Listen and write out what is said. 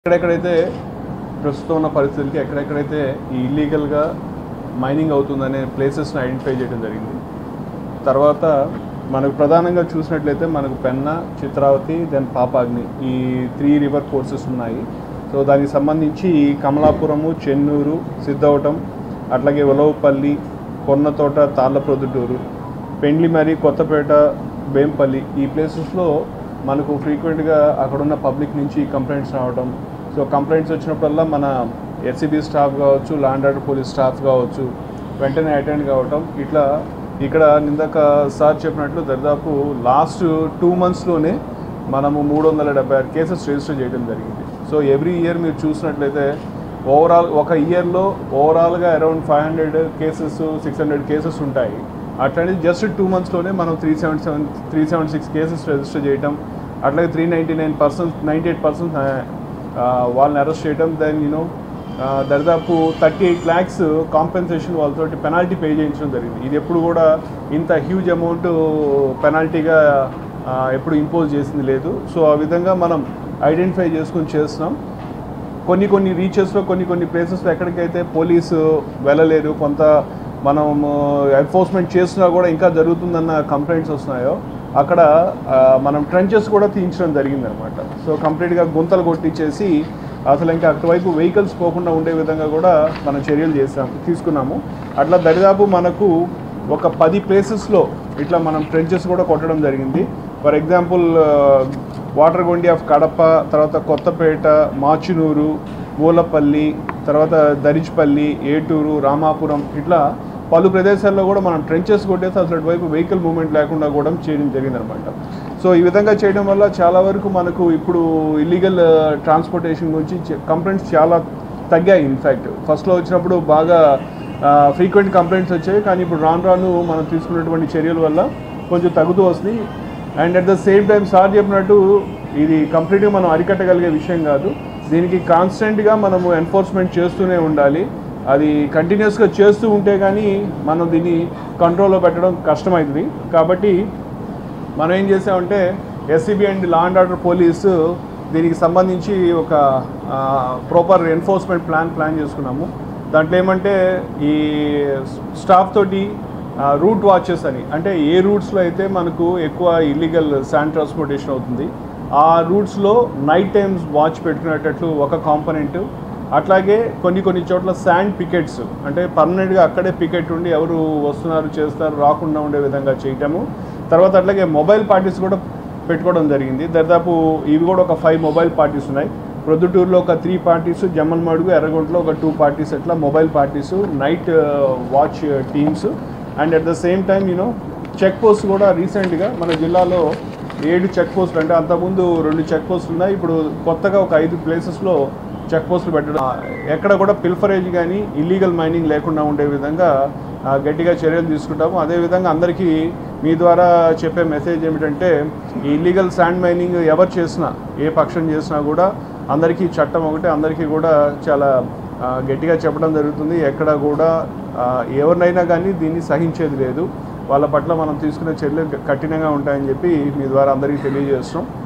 ఎక్కడెక్కడైతే ప్రస్తుతం ఉన్న పరిస్థితులకి ఎక్కడెక్కడైతే ఈ ఇల్లీగల్గా మైనింగ్ అవుతుందనే ప్లేసెస్ని ఐడెంటిఫై చేయడం జరిగింది. తర్వాత మనకు ప్రధానంగా చూసినట్లయితే మనకు పెన్నా, చిత్రావతి, దెన్ పాపాగ్ని ఈ 3 రివర్ కోర్సెస్ ఉన్నాయి. సో దానికి సంబంధించి కమలాపురము, చెన్నూరు, సిద్ధవటం, అట్లాగే ఉలవపల్లి, కొన్నతోట, తాళ్ళప్రొద్దుటూరు, పెండ్లిమరి, కొత్తపేట, బేంపల్లి ఈ ప్లేసెస్లో మనకు ఫ్రీక్వెంట్గా అక్కడున్న పబ్లిక్ నుంచి కంప్లైంట్స్ రావడం. సో కంప్లైంట్స్ వచ్చినప్పుడల్లా మన ఎస్సీబీ స్టాఫ్ కావచ్చు, law and order police staff కావచ్చు వెంటనే అటెండ్ కావటం. ఇట్లా ఇక్కడ నిందాక సార్ చెప్పినట్లు దాదాపు లాస్ట్ 2 monthsలోనే మనము 376 కేసెస్ రిజిస్టర్ చేయడం జరిగింది. సో ఎవ్రీ ఇయర్ మీరు చూసినట్లయితే ఓవరాల్ ఒక ఇయర్లో ఓవరాల్గా అరౌండ్ 500 కేసెస్, 600 కేసెస్ ఉంటాయి. అట్లాంటి జస్ట్ 2 monthsలోనే మనం 376 కేసెస్ రిజిస్టర్ చేయటం, అట్లాగే 98% వాళ్ళని అరెస్ట్ చేయడం. దెన్ దాదాపు 38 lakhs కాంపెన్సేషన్ వాళ్ళతోటి పెనాల్టీ పే చేయించడం జరిగింది. ఇది ఎప్పుడు కూడా ఇంత హ్యూజ్ అమౌంట్ పెనాల్టీగా ఎప్పుడు ఇంపోజ్ చేసింది లేదు. సో ఆ విధంగా మనం ఐడెంటిఫై చేసుకుని చేస్తున్నాం. కొన్ని రీచెస్లో కొన్ని ప్లేసెస్లో ఎక్కడికైతే పోలీసు వెళ్ళలేరు, కొంత మనం ఎన్ఫోర్స్మెంట్ చేస్తున్నా కూడా ఇంకా జరుగుతుందన్న కంప్లైంట్స్ వస్తున్నాయో అక్కడ మనం ట్రెంచెస్ కూడా తీయించడం జరిగిందనమాట. సో కంప్లీట్గా గుంతలు కొట్టించేసి అసలు ఇంకా అటువైపు వెహికల్స్ పోకుండా ఉండే విధంగా కూడా మనం చర్యలు తీసుకున్నాము. అట్లా దరిదాపు మనకు ఒక 10 ప్లేసెస్లో ఇట్లా మనం ట్రెంచెస్ కూడా కొట్టడం జరిగింది. ఫర్ ఎగ్జాంపుల్ వాటర్గొండి ఆఫ్ కడప, తర్వాత కొత్తపేట, మాచునూరు, మూలపల్లి, తర్వాత దరిజ్పల్లి, ఏటూరు, రామాపురం ఇట్లా పలు ప్రదేశాల్లో కూడా మనం ట్రెంచెస్ కొట్టేసి అసలు అటువైపు వెహికల్ మూవ్మెంట్ లేకుండా కూడా చేయడం జరిగిందనమాట. సో ఈ విధంగా చేయడం వల్ల చాలా వరకు మనకు ఇప్పుడు ఇల్లీగల్ ట్రాన్స్పోర్టేషన్ గురించి కంప్లైంట్స్ చాలా తగ్గాయి. ఇన్ఫ్యాక్ట్ ఫస్ట్లో వచ్చినప్పుడు బాగా ఫ్రీక్వెంట్ కంప్లైంట్స్ వచ్చాయి, కానీ ఇప్పుడు రాను మనం తీసుకున్నటువంటి చర్యల వల్ల కొంచెం తగ్గుతూ వస్తుంది. And at the same time sir చెప్పినట్టు ఇది కంప్లీట్గా మనం అరికట్టగలిగే విషయం కాదు. దీనికి కాన్స్టెంట్గా మనము ఎన్ఫోర్స్మెంట్ చేస్తూనే ఉండాలి. అది కంటిన్యూస్గా చేస్తూ ఉంటే కానీ మనం దీన్ని కంట్రోల్లో పెట్టడం కష్టమవుతుంది. కాబట్టి మనం ఏం చేసామంటే SCB and law and order police దీనికి సంబంధించి ఒక ప్రాపర్ ఎన్ఫోర్స్మెంట్ ప్లాన్ చేసుకున్నాము. దాంట్లో ఏమంటే ఈ స్టాఫ్ తోటి రూట్ వాచెస్ అని, అంటే ఏ రూట్స్లో అయితే మనకు ఎక్కువ ఇల్లీగల్ శాండ్ ట్రాన్స్పోర్టేషన్ అవుతుంది ఆ రూట్స్లో నైట్ టైమ్స్ వాచ్ పెట్టుకునేటట్లు ఒక కాంపోనెంట్, అట్లాగే కొన్ని చోట్ల శాండ్ పికెట్స్ అంటే పర్మనెంట్గా అక్కడే పికెట్ ఉండి ఎవరు వస్తున్నారు చేస్తారు రాకుండా ఉండే విధంగా చేయటము. తర్వాత అట్లాగే మొబైల్ పార్టీస్ కూడా పెట్టుకోవడం జరిగింది. దాదాపు ఇవి కూడా ఒక 5 మొబైల్ పార్టీస్ ఉన్నాయి. ప్రొద్దుటూరులో ఒక 3 పార్టీస్, జమ్మలమడుగు, ఎర్రగొంటలో ఒక 2 పార్టీస్ అట్లా mobile parties, night watch teams. And at the same time check post కూడా రీసెంట్గా మన జిల్లాలో 7 చెక్ పోస్టులు, అంటే అంతకుముందు 2 చెక్ పోస్టులు ఉన్నాయి, ఇప్పుడు కొత్తగా ఒక 5 ప్లేసెస్లో చెక్ పోస్టులు పెట్టడం, ఎక్కడ కూడా పిల్ఫరేజ్ కానీ ఇల్లీగల్ మైనింగ్ లేకుండా ఉండే విధంగా గట్టిగా చర్యలు తీసుకుంటాము. అదేవిధంగా అందరికీ మీ ద్వారా చెప్పే మెసేజ్ ఏమిటంటే ఈ ఇల్లీగల్ శాండ్ మైనింగ్ ఎవరు చేసినా, ఏ పక్షం చేసినా కూడా అందరికీ చట్టం ఒకటే, అందరికీ కూడా చాలా గట్టిగా చెప్పడం జరుగుతుంది. ఎక్కడ కూడా ఎవరినైనా కానీ దీన్ని సహించేది లేదు. వాళ్ళ పట్ల మనం తీసుకునే చర్యలు కఠినంగా ఉంటాయని చెప్పి మీ ద్వారా అందరికీ తెలియజేస్తున్నాం.